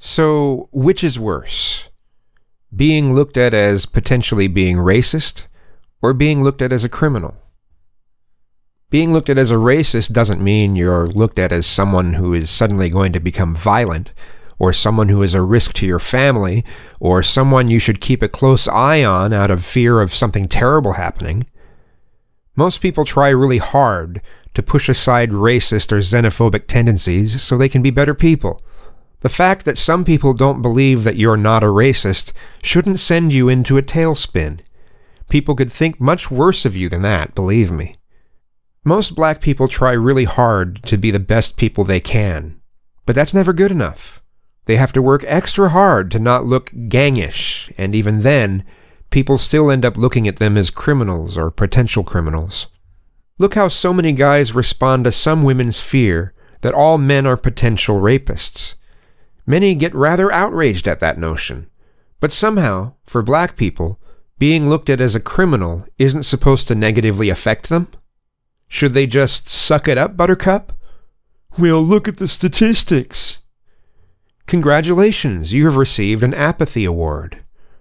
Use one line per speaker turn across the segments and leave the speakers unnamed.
So, which is worse? Being looked at as potentially being racist, or being looked at as a criminal? Being looked at as a racist doesn't mean you're looked at as someone who is suddenly going to become violent, or someone who is a risk to your family, or someone you should keep a close eye on out of fear of something terrible happening. Most people try really hard to push aside racist or xenophobic tendencies so they can be better people. The fact that some people don't believe that you're not a racist shouldn't send you into a tailspin. People could think much worse of you than that, believe me. Most black people try really hard to be the best people they can, but that's never good enough. They have to work extra hard to not look gangish, and even then, people still end up looking at them as criminals or potential criminals. Look how so many guys respond to some women's fear that all men are potential rapists. Many get rather outraged at that notion, but somehow, for black people, being looked at as a criminal isn't supposed to negatively affect them? Should they just suck it up, Buttercup? Well, look at the statistics. Congratulations, you have received an apathy award.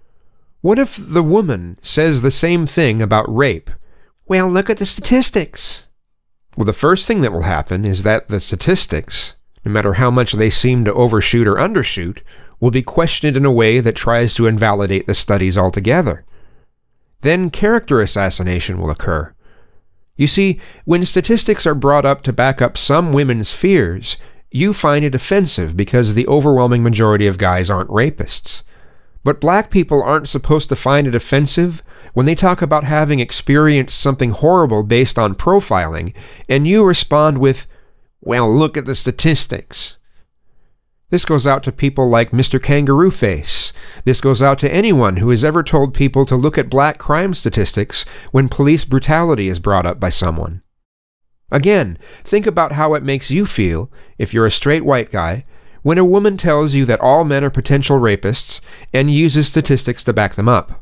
What if the woman says the same thing about rape? Well, look at the statistics. Well, the first thing that will happen is that the statistics, no matter how much they seem to overshoot or undershoot, will be questioned in a way that tries to invalidate the studies altogether. Then character assassination will occur. You see, when statistics are brought up to back up some women's fears, you find it offensive because the overwhelming majority of guys aren't rapists. But black people aren't supposed to find it offensive when they talk about having experienced something horrible based on profiling, and you respond with, well, look at the statistics. This goes out to people like Mr. Kangaroo Face. This goes out to anyone who has ever told people to look at black crime statistics when police brutality is brought up by someone. Again, think about how it makes you feel, if you're a straight white guy, when a woman tells you that all men are potential rapists and uses statistics to back them up.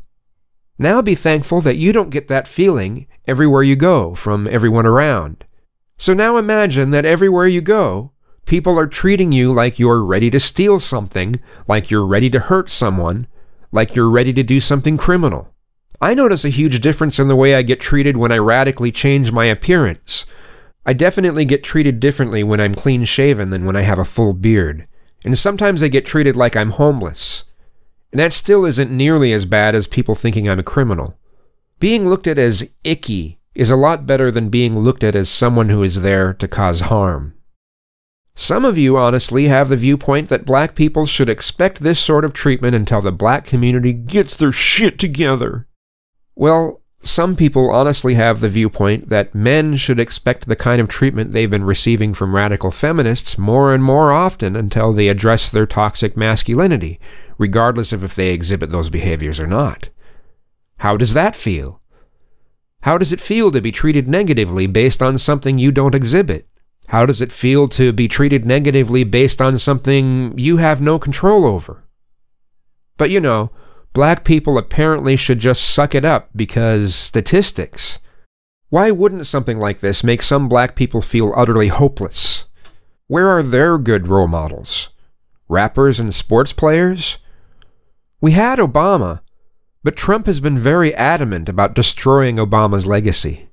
Now be thankful that you don't get that feeling everywhere you go from everyone around. So now imagine that everywhere you go, people are treating you like you're ready to steal something, like you're ready to hurt someone, like you're ready to do something criminal. I notice a huge difference in the way I get treated when I radically change my appearance. I definitely get treated differently when I'm clean-shaven than when I have a full beard. And sometimes I get treated like I'm homeless. And that still isn't nearly as bad as people thinking I'm a criminal. Being looked at as icky is a lot better than being looked at as someone who is there to cause harm. Some of you honestly have the viewpoint that black people should expect this sort of treatment until the black community gets their shit together. Well, some people honestly have the viewpoint that men should expect the kind of treatment they've been receiving from radical feminists more and more often until they address their toxic masculinity, regardless of if they exhibit those behaviors or not. How does that feel? How does it feel to be treated negatively based on something you don't exhibit? How does it feel to be treated negatively based on something you have no control over? But you know, black people apparently should just suck it up because statistics. Why wouldn't something like this make some black people feel utterly hopeless? Where are their good role models? Rappers and sports players? We had Obama, but Trump has been very adamant about destroying Obama's legacy.